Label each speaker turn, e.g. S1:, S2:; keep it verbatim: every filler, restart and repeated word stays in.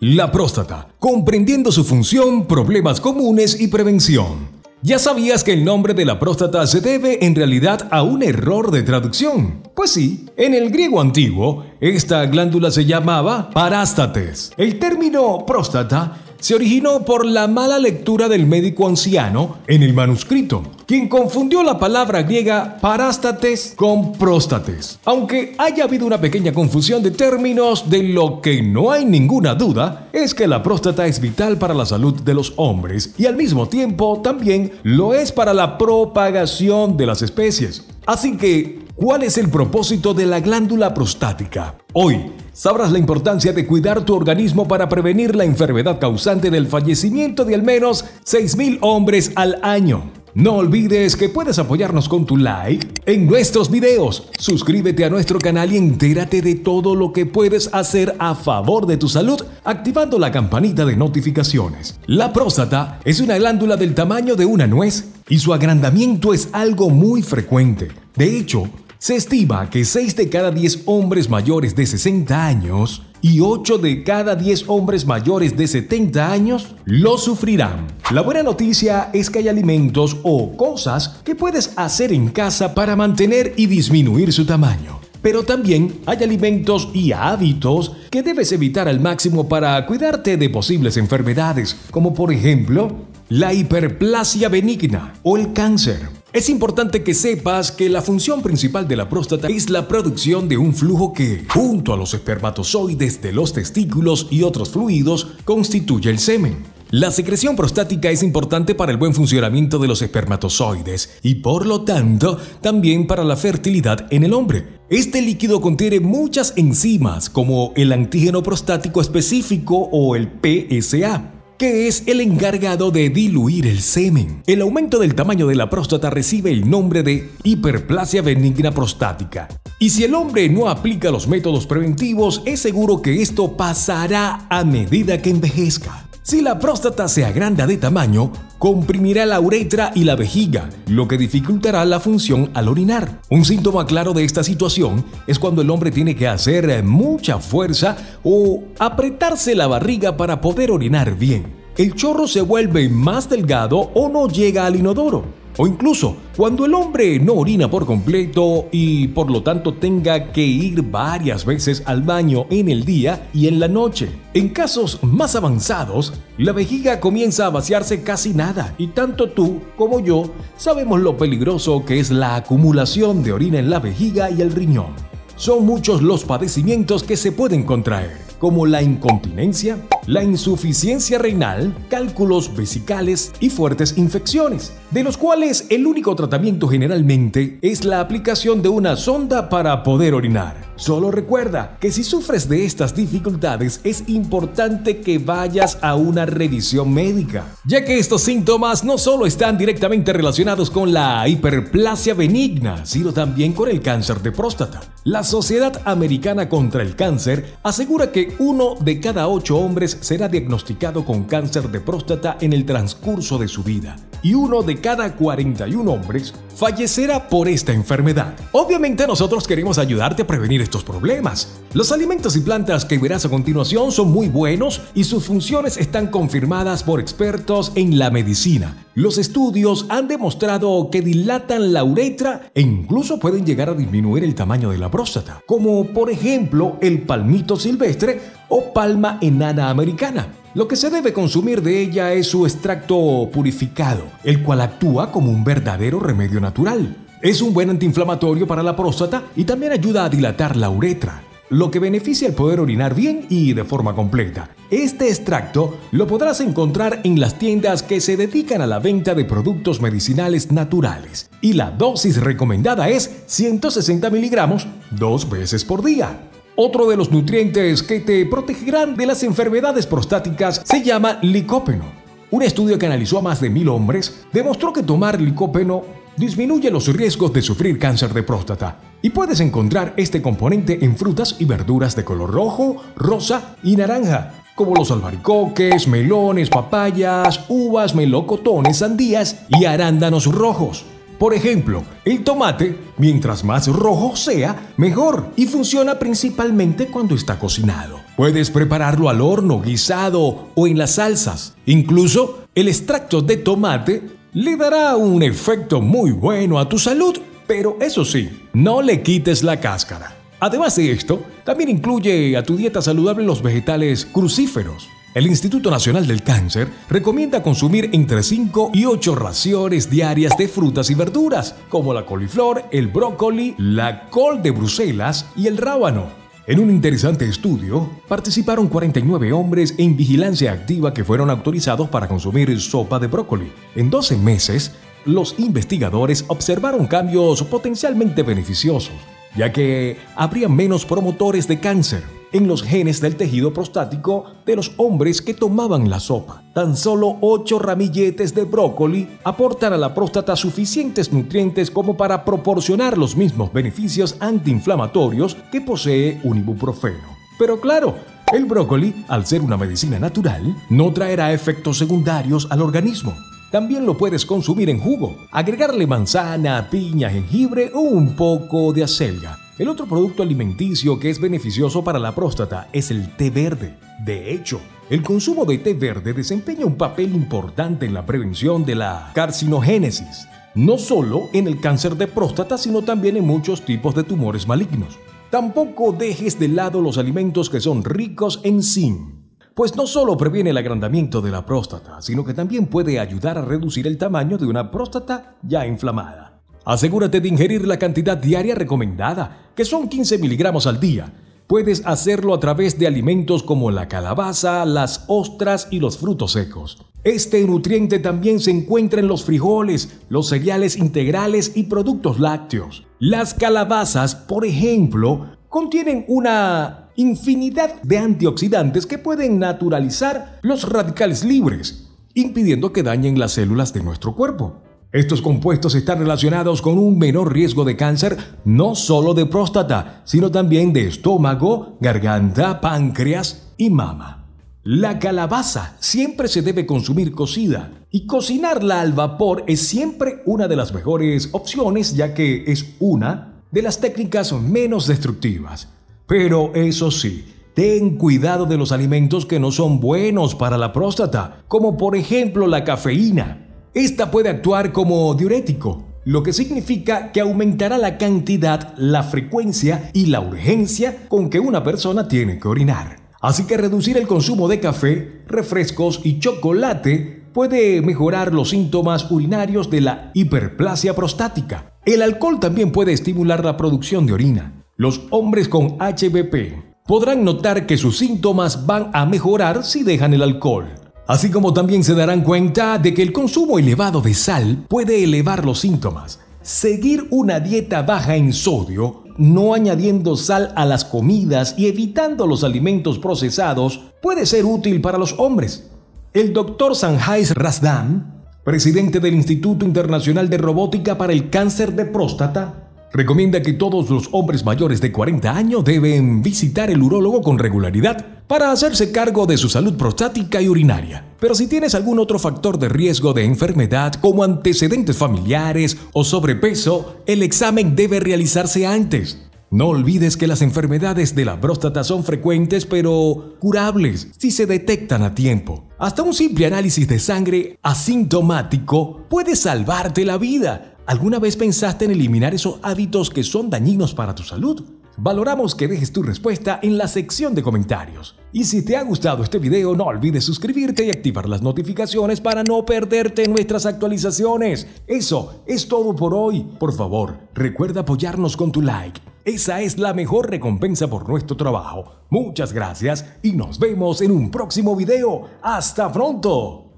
S1: La próstata, comprendiendo su función, problemas comunes y prevención. ¿Ya sabías que el nombre de la próstata se debe en realidad a un error de traducción? Pues sí, en el griego antiguo, esta glándula se llamaba parástates. El término próstata se originó por la mala lectura del médico anciano en el manuscrito, quien confundió la palabra griega parástates con próstates. Aunque haya habido una pequeña confusión de términos, de lo que no hay ninguna duda es que la próstata es vital para la salud de los hombres y al mismo tiempo también lo es para la propagación de las especies. Así que, ¿cuál es el propósito de la glándula prostática? Hoy sabrás la importancia de cuidar tu organismo para prevenir la enfermedad causante del fallecimiento de al menos seis mil hombres al año. No olvides que puedes apoyarnos con tu like en nuestros videos. Suscríbete a nuestro canal y entérate de todo lo que puedes hacer a favor de tu salud activando la campanita de notificaciones. La próstata es una glándula del tamaño de una nuez y su agrandamiento es algo muy frecuente. De hecho, se estima que seis de cada diez hombres mayores de sesenta años y ocho de cada diez hombres mayores de setenta años lo sufrirán. La buena noticia es que hay alimentos o cosas que puedes hacer en casa para mantener y disminuir su tamaño. Pero también hay alimentos y hábitos que debes evitar al máximo para cuidarte de posibles enfermedades, como por ejemplo la hiperplasia benigna o el cáncer. Es importante que sepas que la función principal de la próstata es la producción de un flujo que, junto a los espermatozoides de los testículos y otros fluidos, constituye el semen. La secreción prostática es importante para el buen funcionamiento de los espermatozoides y, por lo tanto, también para la fertilidad en el hombre. Este líquido contiene muchas enzimas, como el antígeno prostático específico o el P S A, que es el encargado de diluir el semen. El aumento del tamaño de la próstata recibe el nombre de hiperplasia benigna prostática. Y si el hombre no aplica los métodos preventivos, es seguro que esto pasará a medida que envejezca. Si la próstata se agranda de tamaño, comprimirá la uretra y la vejiga, lo que dificultará la función al orinar. Un síntoma claro de esta situación es cuando el hombre tiene que hacer mucha fuerza o apretarse la barriga para poder orinar bien. El chorro se vuelve más delgado o no llega al inodoro. O incluso cuando el hombre no orina por completo y por lo tanto tenga que ir varias veces al baño en el día y en la noche. En casos más avanzados, la vejiga comienza a vaciarse casi nada y tanto tú como yo sabemos lo peligroso que es la acumulación de orina en la vejiga y el riñón. Son muchos los padecimientos que se pueden contraer, como la incontinencia, la insuficiencia renal, cálculos vesicales y fuertes infecciones, de los cuales el único tratamiento generalmente es la aplicación de una sonda para poder orinar. Solo recuerda que si sufres de estas dificultades es importante que vayas a una revisión médica, ya que estos síntomas no solo están directamente relacionados con la hiperplasia benigna, sino también con el cáncer de próstata. La Sociedad Americana contra el Cáncer asegura que uno de cada ocho hombres será diagnosticado con cáncer de próstata en el transcurso de su vida y uno de cada cuarenta y uno hombres fallecerá por esta enfermedad. Obviamente nosotros queremos ayudarte a prevenir estos problemas. Los alimentos y plantas que verás a continuación son muy buenos y sus funciones están confirmadas por expertos en la medicina. Los estudios han demostrado que dilatan la uretra e incluso pueden llegar a disminuir el tamaño de la próstata, como por ejemplo el palmito silvestre o palma enana americana. Lo que se debe consumir de ella es su extracto purificado, el cual actúa como un verdadero remedio natural. Es un buen antiinflamatorio para la próstata y también ayuda a dilatar la uretra, lo que beneficia el poder orinar bien y de forma completa. Este extracto lo podrás encontrar en las tiendas que se dedican a la venta de productos medicinales naturales y la dosis recomendada es ciento sesenta miligramos dos veces por día. Otro de los nutrientes que te protegerán de las enfermedades prostáticas se llama licopeno. Un estudio que analizó a más de mil hombres demostró que tomar licopeno disminuye los riesgos de sufrir cáncer de próstata. Y puedes encontrar este componente en frutas y verduras de color rojo, rosa y naranja, como los albaricoques, melones, papayas, uvas, melocotones, sandías y arándanos rojos. Por ejemplo, el tomate, mientras más rojo sea, mejor, y funciona principalmente cuando está cocinado. Puedes prepararlo al horno, guisado o en las salsas. Incluso el extracto de tomate le dará un efecto muy bueno a tu salud, pero eso sí, no le quites la cáscara. Además de esto, también incluye a tu dieta saludable los vegetales crucíferos. El Instituto Nacional del Cáncer recomienda consumir entre cinco y ocho raciones diarias de frutas y verduras, como la coliflor, el brócoli, la col de Bruselas y el rábano. En un interesante estudio, participaron cuarenta y nueve hombres en vigilancia activa que fueron autorizados para consumir sopa de brócoli. En doce meses, los investigadores observaron cambios potencialmente beneficiosos, ya que habría menos promotores de cáncer en los genes del tejido prostático de los hombres que tomaban la sopa. Tan solo ocho ramilletes de brócoli aportan a la próstata suficientes nutrientes como para proporcionar los mismos beneficios antiinflamatorios que posee un ibuprofeno. Pero claro, el brócoli, al ser una medicina natural, no traerá efectos secundarios al organismo. También lo puedes consumir en jugo, agregarle manzana, piña, jengibre o un poco de acelga. El otro producto alimenticio que es beneficioso para la próstata es el té verde. De hecho, el consumo de té verde desempeña un papel importante en la prevención de la carcinogénesis, no solo en el cáncer de próstata, sino también en muchos tipos de tumores malignos. Tampoco dejes de lado los alimentos que son ricos en zinc, pues no solo previene el agrandamiento de la próstata, sino que también puede ayudar a reducir el tamaño de una próstata ya inflamada. Asegúrate de ingerir la cantidad diaria recomendada, que son quince miligramos al día. Puedes hacerlo a través de alimentos como la calabaza, las ostras y los frutos secos. Este nutriente también se encuentra en los frijoles, los cereales integrales y productos lácteos. Las calabazas, por ejemplo, contienen una infinidad de antioxidantes que pueden naturalizar los radicales libres, impidiendo que dañen las células de nuestro cuerpo. Estos compuestos están relacionados con un menor riesgo de cáncer, no solo de próstata, sino también de estómago, garganta, páncreas y mama. La calabaza siempre se debe consumir cocida, y cocinarla al vapor es siempre una de las mejores opciones, ya que es una de las técnicas menos destructivas. Pero eso sí, ten cuidado de los alimentos que no son buenos para la próstata, como por ejemplo la cafeína. Esta puede actuar como diurético, lo que significa que aumentará la cantidad, la frecuencia y la urgencia con que una persona tiene que orinar. Así que reducir el consumo de café, refrescos y chocolate puede mejorar los síntomas urinarios de la hiperplasia prostática. El alcohol también puede estimular la producción de orina. Los hombres con H B P podrán notar que sus síntomas van a mejorar si dejan el alcohol. Así como también se darán cuenta de que el consumo elevado de sal puede elevar los síntomas. Seguir una dieta baja en sodio, no añadiendo sal a las comidas y evitando los alimentos procesados, puede ser útil para los hombres. El doctor Sanjay Rasdam, presidente del Instituto Internacional de Robótica para el Cáncer de Próstata, recomienda que todos los hombres mayores de cuarenta años deben visitar el urólogo con regularidad para hacerse cargo de su salud prostática y urinaria. Pero si tienes algún otro factor de riesgo de enfermedad, como antecedentes familiares o sobrepeso, el examen debe realizarse antes. No olvides que las enfermedades de la próstata son frecuentes pero curables si se detectan a tiempo. Hasta un simple análisis de sangre asintomático puede salvarte la vida. ¿Alguna vez pensaste en eliminar esos hábitos que son dañinos para tu salud? Valoramos que dejes tu respuesta en la sección de comentarios. Y si te ha gustado este video, no olvides suscribirte y activar las notificaciones para no perderte nuestras actualizaciones. Eso es todo por hoy. Por favor, recuerda apoyarnos con tu like. Esa es la mejor recompensa por nuestro trabajo. Muchas gracias y nos vemos en un próximo video. ¡Hasta pronto!